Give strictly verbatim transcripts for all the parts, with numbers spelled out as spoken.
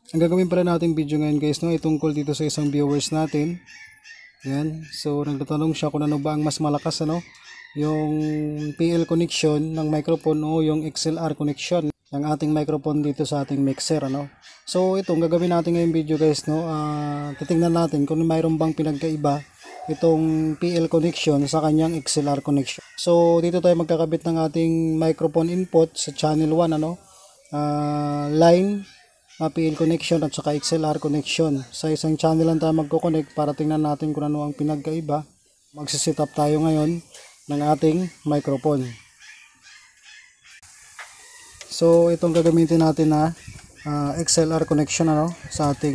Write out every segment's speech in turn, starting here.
Ang gagawin pala natin video ngayon guys, no, ay tungkol dito sa isang viewers natin. Yan. So nagtatanong siya kung ano ba ang mas malakas, ano, yung P L connection ng microphone o yung X L R connection ng ating microphone dito sa ating mixer, ano. So ito ang gagawin natin ngayong video guys, no. Uh, titingnan natin kung mayroon bang pinagkaiba itong P L connection sa kanyang X L R connection. So dito tayo magkakabit ng ating microphone input sa channel one, ano. Uh, line uh, P L connection at saka X L R connection. Sa isang channel lang tayo magko-connect para tingnan natin kung ano ang pinagkaiba. Magsiset up tayo ngayon ng ating microphone. So itong gagamitin natin na uh, X L R connection, ano, sa ating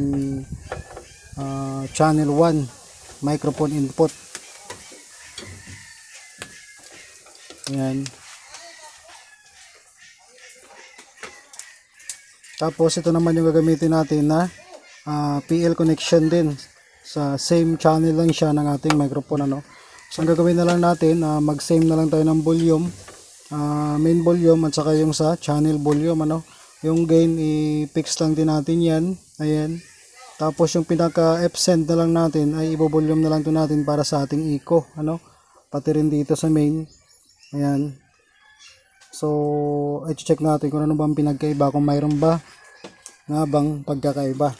uh, channel one microphone input. Ayan. Tapos ito naman yung gagamitin natin na uh, P L connection din. Sa same channel lang siya ng ating microphone, ano. So ang gagawin na lang natin, uh, mag-same na lang tayo ng volume, uh, main volume at saka yung sa channel volume, ano. Yung gain i-fix lang din natin yan. Ayan. Tapos yung pinaka F-send na lang natin ay i-volume na lang to natin para sa ating echo, ano. Pati rin dito sa main. Ayan. So i-check natin kung ano bang pinagkaiba, kung mayroon ba nga bang pagkakaiba.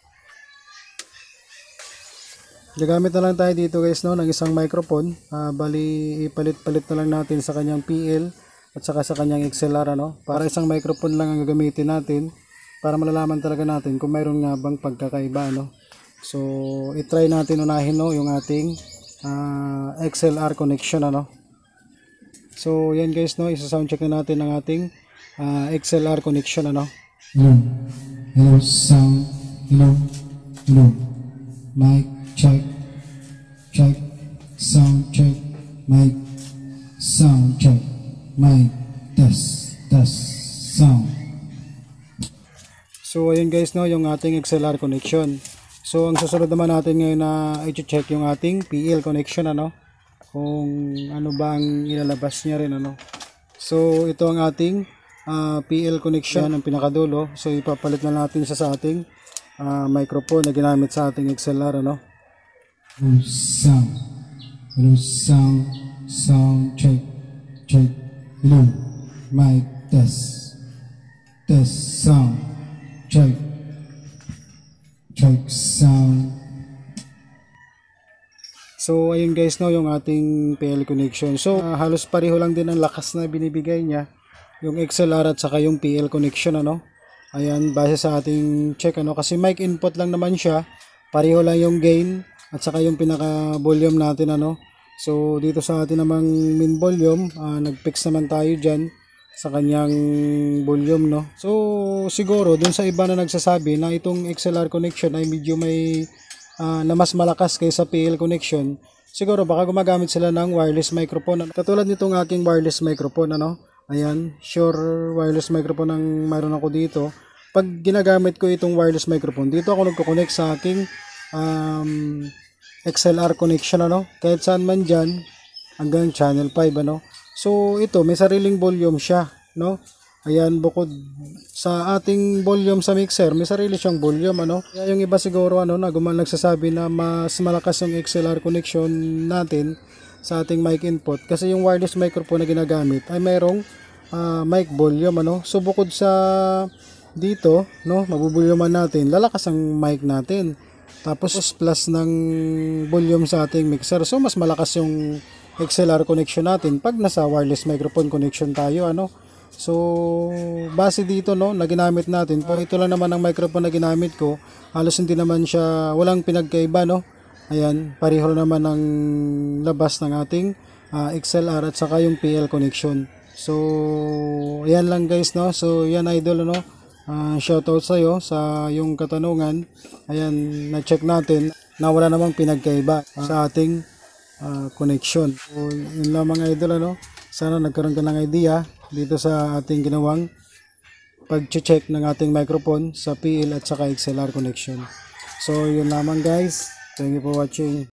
Gagamit na lang tayo dito guys, no, ng isang microphone. Uh, bali ipalit-palit na lang natin sa kanyang P L at saka sa kanyang X L R, ano. Para isang microphone lang ang gagamitin natin para malalaman talaga natin kung mayroon nga bang pagkakaiba, no. So i-try natin unahin, no, yung ating uh, X L R connection, ano. So yan guys, no, isa-sound check na natin ang ating uh, X L R connection, ano. Hello, hello sound, hello, hello, mic check, check, sound check, mic, sound check, mic, test, test, sound. So ayun guys, no, yung ating X L R connection. So ang susunod naman natin ngayon na i-check yung ating P L connection, ano, kung ano ba ang ilalabas niya rin, ano. So ito ang ating uh, P L connection ng pinakadulo. So ipapalit na natin siya sa ating uh, microphone na ginamit sa ating X L R, ano. Hello sound, hello sound, sound check, check, hello, mic test, test sound, check, check sound. So ayun guys, no, yung ating P L connection. So uh, halos pareho lang din ang lakas na binibigay niya, yung X L R at saka yung P L connection, ano. Ayan, base sa ating check, ano, kasi mic input lang naman siya, pareho lang yung gain at saka yung pinaka volume natin, ano. So dito sa atin namang main volume, uh, nag-fix naman tayo dyan sa kanyang volume, no. So siguro dun sa iba na nagsasabi na itong X L R connection ay medyo may uh, na mas malakas kaysa P L connection, siguro baka gumagamit sila ng wireless microphone, katulad nitong aking wireless microphone, ano. Ayan, Shure wireless microphone ang mayroon ako dito. Pag ginagamit ko itong wireless microphone, dito ako nagko-connect sa aking um, X L R connection, ano, kahit saan man dyan hanggang channel five, ano. So ito may sariling volume siya, no. Ayan, bukod sa ating volume sa mixer, may sarili siyang volume, ano. Kaya yung iba siguro, ano, na gumal nagsasabi na mas malakas yung X L R connection natin sa ating mic input kasi yung wireless microphone na ginagamit ay mayroong uh, mic volume, ano. So bukod sa dito, no, mabubulyuman natin, lalakas ang mic natin. Tapos plus ng volume sa ating mixer. So mas malakas yung X L R connection natin pag nasa wireless microphone connection tayo, ano. So base dito, no, na ginamit natin, po ito lang naman ang microphone na ginamit ko, halos hindi naman siya, walang pinagkaiba, no. Ayan, pareho naman ang labas ng ating uh, X L R at saka yung P L connection. So ayan lang guys, no. So yan idol, ano. Uh, shoutout sa iyo sa yung katanungan. Ayan, na-check natin na wala namang pinagkaiba uh, sa ating uh, connection. So yun lang mga idol, ano. Sana nagkaroon ka ng idea dito sa ating ginawang pag-check ng ating microphone sa P L at saka X L R connection. So yun lamang guys. Thank you for watching.